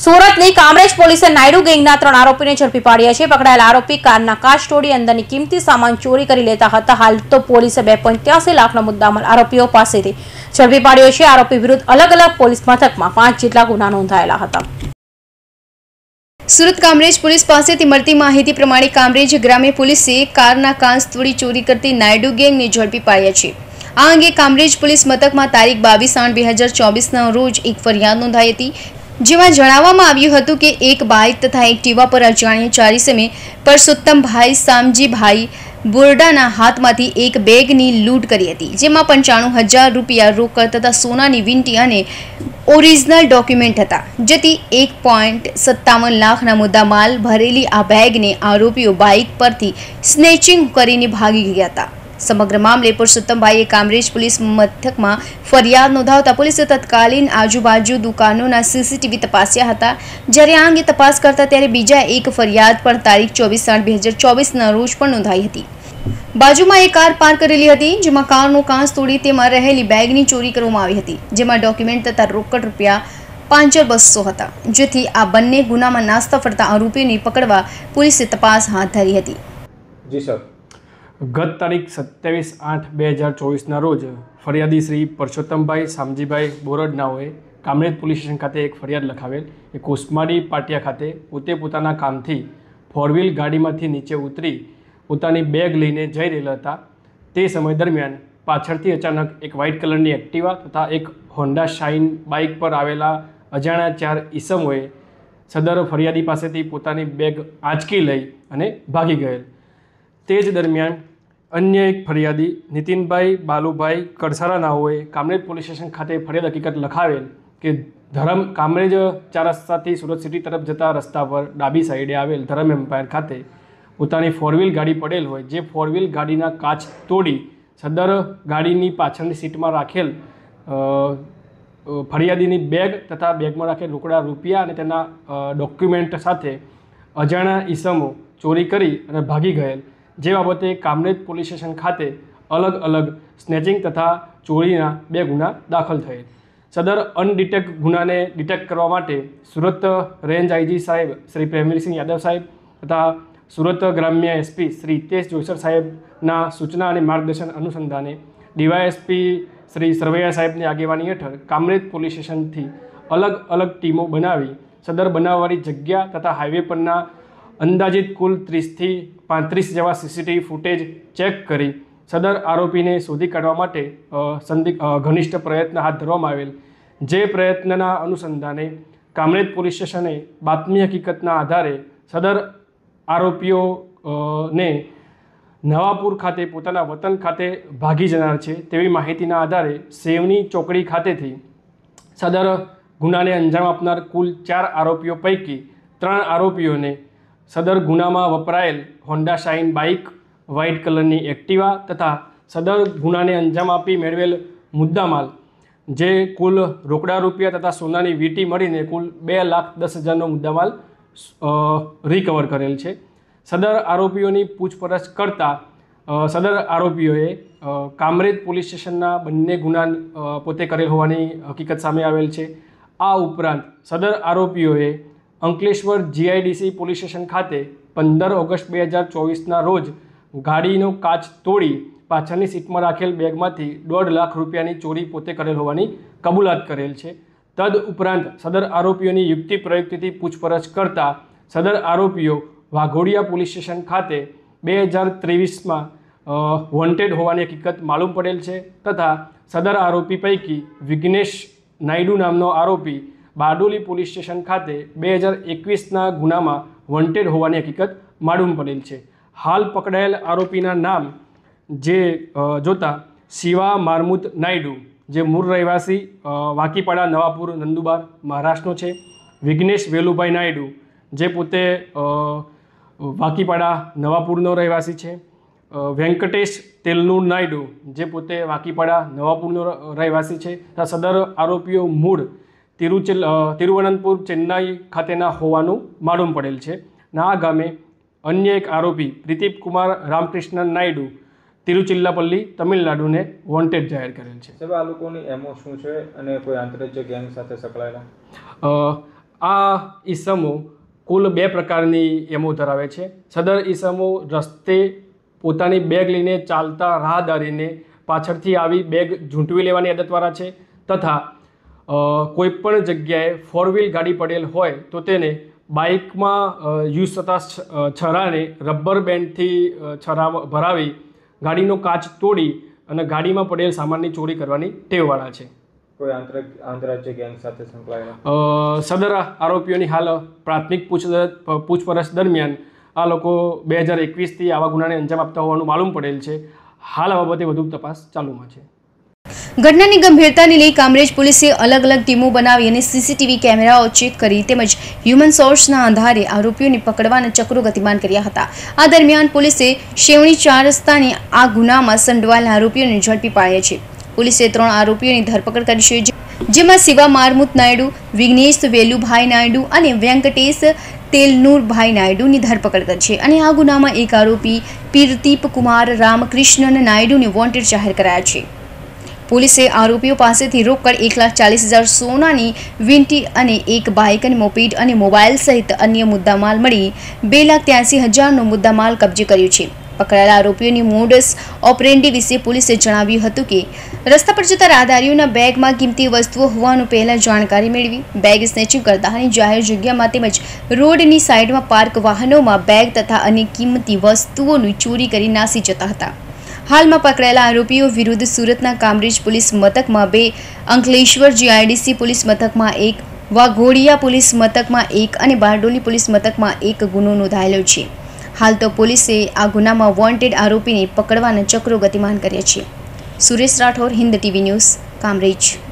સુરતની કામરેજ પોલીસે નાયડુ ગેંગના 3 આરોપીને ઝડપી પાડ્યા છે। પકડાયેલા આરોપી કારના કાચ તોડી અંદરની કિંમતી સામાન ચોરી કરી લેતા હતા। હાલ તો પોલીસે 2.83 લાખનો મુદ્દામાલ આરોપીઓ પાસેથી ઝડપી પાડ્યો છે। આરોપી વિરુદ્ધ અલગ અલગ પોલીસ મથકમાં 5 જેટલા ગુના નોંધાયેલા હતા। સુરત કામરેજ પોલીસ પાસેથી મળતી માહિતી પ્રમાણે કામરેજ ગ્રામ્ય પોલીસે કારના કાચ તોડી ચોરી કરતી નાયડુ ગેંગને ઝડપી પાડ્યા છે। આ અંગે કામરેજ પોલીસ મથકમાં તારીખ 22/8/2024ના રોજ એક ફરિયાદ નોંધાઈ હતી, જેમાં જણાવવામાં આવ્યું હતું કે એક બાઇક તથા એક્ટિવા પર અજાણ્યા 4 ઇસમે પરસોત્તમભાઈ શામજીભાઈ બોરડાના હાથમાંથી એક બેગની લૂંટ કરી હતી, જેમાં 95,000 રૂપિયા રોકડ તથા સોનાની વીંટી અને ઓરિજિનલ ડોક્યુમેન્ટ હતા, જેથી 1.57 લાખના મુદ્દામાલ ભરેલી આ બેગને આરોપીઓ બાઇક પરથી સ્નેચિંગ કરીને ભાગી ગયા હતા। સમગ્ર મામલે પુરુષોત્તમભાઈએ કામરેજ પોલીસ મથકમાં ફરિયાદ નોંધાવતા પોલીસે તત્કાલીન આજુબાજુ દુકાનોના સીસીટીવી તપાસ્યા હતા। જ્યારે આ અંગે તપાસ કરતા ત્યારે બીજા એક ફરિયાદ પણ તારીખ 24/8/2024ના રોજ પણ નોંધાઈ હતી। બાજુમાં એક કાર પાર્ક કરેલી હતી, જેમાં કારનો કાચ તોડી તેમાં રહેલી બેગની ચોરી કરવામાં આવી હતી, જેમાં ડોક્યુમેન્ટ તથા રોકડ રૂપિયા 5,200 હતા, જેથી આ બંને ગુનામાં નાસ્તા ફરતા આરોપીઓને પકડવા પોલીસે તપાસ હાથ ધરી હતી। જી સર, ગત તારીખ 27/8/2024ના રોજ ફરિયાદી શ્રી પરસોત્તમભાઈ શામજીભાઈ બોરડનાઓએ કામરેજ પોલીસ સ્ટેશન ખાતે એક ફરિયાદ લખાવેલ એ કોસમાડી પાટિયા ખાતે પોતે પોતાના કામથી 4 વ્હીલ ગાડીમાંથી નીચે ઉતરી પોતાની બેગ લઈને જઈ રહેલા હતા। તે સમય દરમિયાન પાછળથી અચાનક એક વ્હાઇટ કલરની એક્ટિવા તથા એક હોન્ડા શાઇન બાઇક પર આવેલા અજાણ્યા 4 ઈસમોએ સદર ફરિયાદી પાસેથી પોતાની બેગ આંચકી લઈ અને ભાગી ગયેલ। તે જ દરમિયાન અન્ય એક ફરિયાદી નીતિનભાઈ બાલુભાઈ કડસારા નાઓએ કામરેજ પોલીસ સ્ટેશન ખાતે ફરિયાદ હકીકત લખાવેલ કે કામરેજ 4 રસ્તાથી સુરત સિટી તરફ જતા રસ્તા પર ડાબી સાઈડે આવેલ ધરમ એમ્પાયર ખાતે પોતાની 4 વ્હીલ ગાડી પડેલ હોય, જે 4 વ્હીલ ગાડીના કાચ તોડી સદર ગાડીની પાછળની સીટમાં રાખેલ ફરિયાદીની બેગ તથા બેગમાં રાખેલ રોકડા રૂપિયા અને તેના ડોક્યુમેન્ટ સાથે અજાણ્યા ઈસમો ચોરી કરી અને ભાગી ગયેલ, જે બાબતે કામરેજ પોલીસ સ્ટેશન ખાતે અલગ અલગ સ્નેચિંગ તથા ચોરીના 2 ગુના દાખલ થયેલ। સદર અનડિટેક્ટ ગુનાને ડિટેક્ટ કરવા માટે સુરત રેન્જ આઈજી સાહેબ શ્રી પ્રેમવીરસિંહ યાદવ સાહેબ તથા સુરત ગ્રામ્ય એસપી શ્રી હિતેશ જોઈસર સાહેબના સૂચના અને માર્ગદર્શન અનુસંધાને ડીવાયએસપી શ્રી સરવૈયા સાહેબની આગેવાની હેઠળ કામરેજ પોલીસ સ્ટેશનથી અલગ અલગ ટીમો બનાવી સદર બનાવવાળી જગ્યા તથા હાઈવે પરના અંદાજિત કુલ 30થી 35 જેવા સીસીટીવી ફૂટેજ ચેક કરી સદર આરોપીને શોધી કાઢવા માટે ઘનિષ્ઠ પ્રયત્ન હાથ ધરવામાં આવેલ, જે પ્રયત્નના અનુસંધાને કામરેજ પોલીસ સ્ટેશને બાતમી હકીકતના આધારે સદર આરોપીઓને નવાપુર ખાતે પોતાના વતન ખાતે ભાગી જનાર છે તેવી માહિતીના આધારે સેવની ચોકડી ખાતેથી સદર ગુનાને અંજામ આપનાર કુલ 4 આરોપીઓ પૈકી 3 આરોપીઓને સદર ગુનામાં વપરાયેલ હોન્ડા શાઇન બાઇક, વ્હાઇટ કલરની એક્ટિવા તથા સદર ગુનાને અંજામ આપી મેળવેલ મુદ્દામાલ જે કુલ રોકડા રૂપિયા તથા સોનાની વીંટી મળીને કુલ 2,10,000નો મુદ્દામાલ રિકવર કરેલ છે। સદર આરોપીઓની પૂછપરછ કરતાં સદર આરોપીઓએ કામરેજ પોલીસ સ્ટેશનના બંને ગુના પોતે કરેલ હોવાની હકીકત સામે આવેલ છે। આ ઉપરાંત સદર આરોપીઓએ અંકલેશ્વર જીઆઈડીસી પોલીસ સ્ટેશન ખાતે 15 ઓગસ્ટ 2024ના રોજ ગાડીનો કાચ તોડી પાછળની સીટમાં રાખેલ બેગમાંથી 1.5 લાખ રૂપિયાની ચોરી પોતે કરેલ હોવાની કબૂલાત કરેલ છે। તદ ઉપરાંત સદર આરોપીઓની યુક્તિ પ્રયુક્તિથી પૂછપરછ કરતા સદર આરોપીઓ વાઘોડિયા પોલીસ સ્ટેશન ખાતે 2023માં વોન્ટેડ હોવાની હકીકત માલુમ પડેલ છે તથા સદર આરોપી પૈકી વિઘ્નેશ નાયડુ નામનો આરોપી બારડોલી પોલીસ સ્ટેશન ખાતે 2021ના ગુનામાં વોન્ટેડ હોવાની હકીકત માલુમ પડેલ છે। હાલ પકડાયેલ આરોપીના નામ જે જોતા શિવા મારમુત નાયડુ જે મૂળ રહેવાસી વાંકીપાડા નવાપુર નંદુબાર મહારાષ્ટ્રનો છે, વિઘ્નેશ વેલુભાઈ નાયડુ જે પોતે વાંકીપાડા નવાપુરનો રહેવાસી છે, વેંકટેશ તેલનૂર નાયડુ જે પોતે વાંકીપાડા નવાપુરનો રહેવાસી છે તથા સદર આરોપીઓ મૂળ તિરુવનંતપુર ચેન્નાઈ ખાતેના હોવાનું માલુમ પડેલ છે। આ ગામે અન્ય એક આરોપી પ્રદીપ કુમાર રામકૃષ્ણન નાયડુ તિરુચિલ્લાપલ્લી તમિલનાડુને વોન્ટેડ જાહેર કરેલ છે। સાહેબ, આ લોકોની એમઓ શું છે અને કોઈ આંતરરાજ્ય ગેંગ સાથે સંકળાયેલા? આ ઈસમો કુલ 2 પ્રકારની એમો ધરાવે છે. સદર ઈસમો રસ્તે પોતાની બેગ લઈને ચાલતા રાહદારીને પાછળથી આવી બેગ ઝૂંટવી લેવાની આદતવાળા છે તથા કોઈપણ જગ્યાએ 4 વ્હીલ ગાડી પડેલ હોય તો તેને બાઇકમાં યુઝ થતા છરાને રબર બેન્ડથી છરા ભરાવી ગાડીનો કાચ તોડી અને ગાડીમાં પડેલ સામાનની ચોરી કરવાની ટેવવાળા છે. કોઈ આંતરરાજ્ય ગેંગ સાથે સંકળાયેલા સદર આરોપીઓની હાલ પ્રાથમિક પૂછપરછ દરમિયાન આ લોકો 2021થી આવા ગુનાને અંજામ આપતા હોવાનું માલુમ પડેલ છે. હાલ આ બાબતે વધુ તપાસ ચાલુમાં છે. ઘટનાની ગંભીરતાને લઈ કામરેજ પોલીસે અલગ અલગ ટીમો બનાવી અને સીસીટીવી કેમેરાઓ ચેક કરી તેમજ હ્યુમન સોર્સના આધારે આરોપીઓને પકડવાના ચક્રો ગતિમાન કર્યા હતા. આ દરમિયાન પોલીસે શેવણી 4 રસ્તાની આ ગુનામાં સંડોવાયેલા આરોપીઓને ઝડપી પાડ્યા છે. પોલીસે 3 આરોપીઓની ધરપકડ કરી છે, જેમાં શિવા મારમુત નાયડુ, વિઘ્નેશ વેલુભાઈ નાયડુ અને વેંકટેશ તેલનુરભાઈ નાયડુની ધરપકડ કરી છે અને આ ગુનામાં એક આરોપી પીરતીપ કુમાર રામકૃષ્ણન નાયડુને વોન્ટેડ જાહેર કરાયા છે. પોલીસે આરોપીઓ પાસેથી રોકડ 1,40,000 સોનાની વીંટી અને એક બાઇક અને મોપેડ અને મોબાઈલ સહિત અન્ય મુદ્દામાલ મળી 2,83,000નો મુદ્દામાલ કબજે કર્યો છે. પકડાયેલા આરોપીઓની મોડસ ઓપરેન્ડી વિશે પોલીસે જણાવ્યું હતું કે રસ્તા પર જતા રાહદારીઓના બેગમાં કિંમતી વસ્તુઓ હોવાનું પહેલા જાણકારી મેળવી બેગ સ્નેચિંગ કરતા અને જાહેર જગ્યામાં તેમજ રોડની સાઈડમાં પાર્ક વાહનોમાં બેગ તથા અન્ય કિંમતી વસ્તુઓની ચોરી કરી નાસી જતા હતા. હાલમાં પકડાયેલા આરોપીઓ વિરુદ્ધ સુરતના કામરેજ પોલીસ મથકમાં 2, અંકલેશ્વર જીઆઈડીસી પોલીસ મથકમાં 1, વાઘોડિયા પોલીસ મથકમાં 1 અને બારડોલી પોલીસ મથકમાં 1 ગુનો નોંધાયેલો છે. હાલ તો પોલીસે આ ગુનામાં વોન્ટેડ આરોપીને પકડવાના ચક્રો ગતિમાન કર્યા છે. Suresh Rathod, Hind TV news, Kamrej.